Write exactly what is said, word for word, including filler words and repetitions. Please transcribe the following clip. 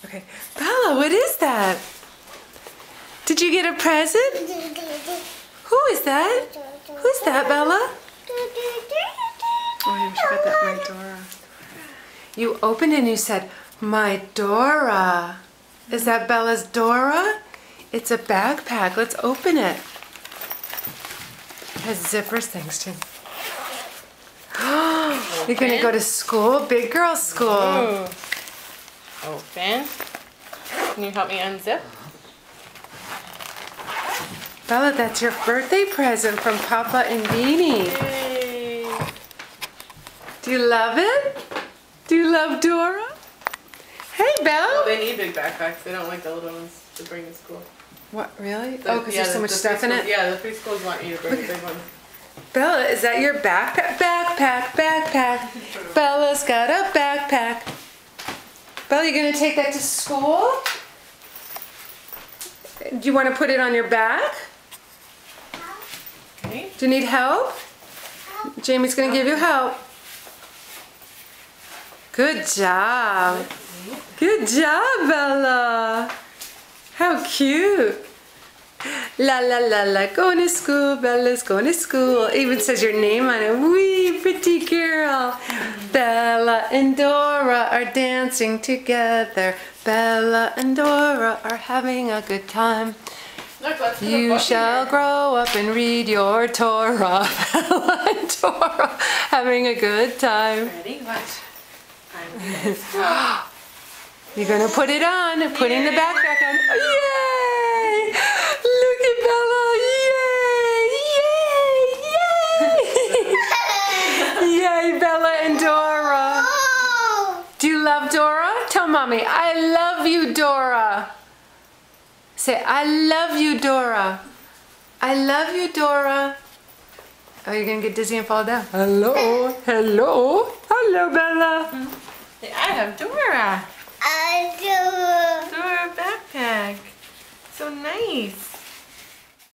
Okay, Bella, what is that? Did you get a present? Who is that? Who's that, Bella? Oh, she got that, my Dora. You opened it and you said, my Dora. Is that Bella's Dora? It's a backpack. Let's open it. It has zippers, thanks to. You're gonna go to school? Big girl school. Ooh. Open. Can you help me unzip? Bella, that's your birthday present from Papa and Beanie. Yay. Do you love it? Do you love Dora? Hey, Bella. Well, they need big backpacks. They don't like the little ones to bring to school. What, really? The, oh, because yeah, there's so the, much the stuff in it? Yeah, the preschools want you to bring the big ones. Bella, is that your backpack? Backpack, backpack. Bella's got a backpack. Bella, you gonna take that to school? Do you want to put it on your back? Okay. Do you need help? Jamie's gonna give you help. Good job. Good job, Bella. How cute. La la la la, going to school, Bella's going to school. It even says your name on it. Wee, pretty girl. Bella and Dora are dancing together. Bella and Dora are having a good time. Look, let's put a You book shall in here. grow up and read your Torah. Bella and Dora having a good time. Ready? Watch. I'm gonna You're gonna put it on, putting the backpack on. Yay! Look at Bella! Yay! Yay! Yay! Yay, Bella and Dora. Do you love Dora? Tell mommy, I love you, Dora. Say, I love you, Dora. I love you, Dora. Oh, you're gonna get dizzy and fall down. Hello, hello, hello, Bella. Hey, I have Dora. I do. Dora backpack. So nice.